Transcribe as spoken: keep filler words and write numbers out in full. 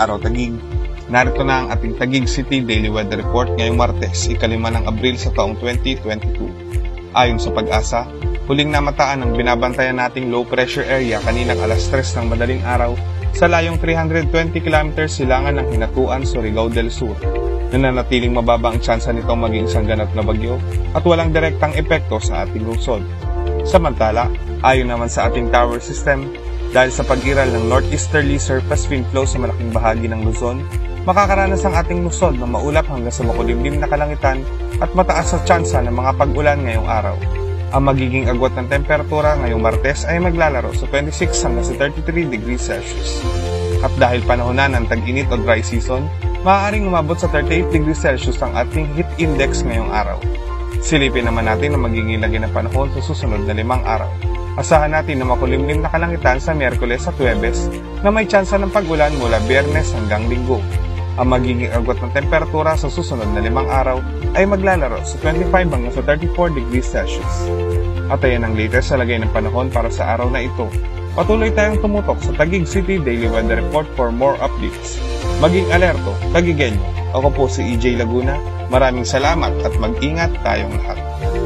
araw Taguig. Narito na ang ating Taguig City Daily Weather Report ngayong Martes, ikalima ng Abril sa taong twenty twenty-two. Ayon sa Pag-asa, huling namataan ang binabantayan nating low pressure area kaninang alas tres ng madaling araw sa layong three hundred twenty kilometers silangan ng Hinatuan, Surigao del Sur. Nananatiling mababa ang tsansa nitong maging isang ganap na bagyo at walang direktang epekto sa ating lungsod. Samantala, ayon naman sa ating tower system, dahil sa pag-iral ng northeasterly surface wind flow sa malaking bahagi ng Luzon, makakaranas ang ating lungsod ng maulap hanggang sa makulimlim na kalangitan at mataas sa tsansa ng mga pag-ulan ngayong araw. Ang magiging agwat ng temperatura ngayong Martes ay maglalaro sa twenty-six hanggang sa thirty-three degrees Celsius. At dahil panahon na ng tag-init o dry season, maaaring umabot sa thirty-eight degrees Celsius ang ating heat index ngayong araw. Silipin naman natin ang magiging lagi ng panahon sa susunod na limang araw. Asahan natin na makulimlim na kalangitan sa Miyerkules at Huwebes na may tsansa ng pag-ulan mula Biyernes hanggang Linggo. Ang magiging agwat ng temperatura sa susunod na limang araw ay maglalaro sa twenty-five hanggang sa thirty-four degrees Celsius. At ayan ang latest sa lagay ng panahon para sa araw na ito. Patuloy tayong tumutok sa Taguig City Daily Weather Report for more updates. Maging alerto, Taguigenyo. Ako po si E J Laguna. Maraming salamat at mag-ingat tayong lahat.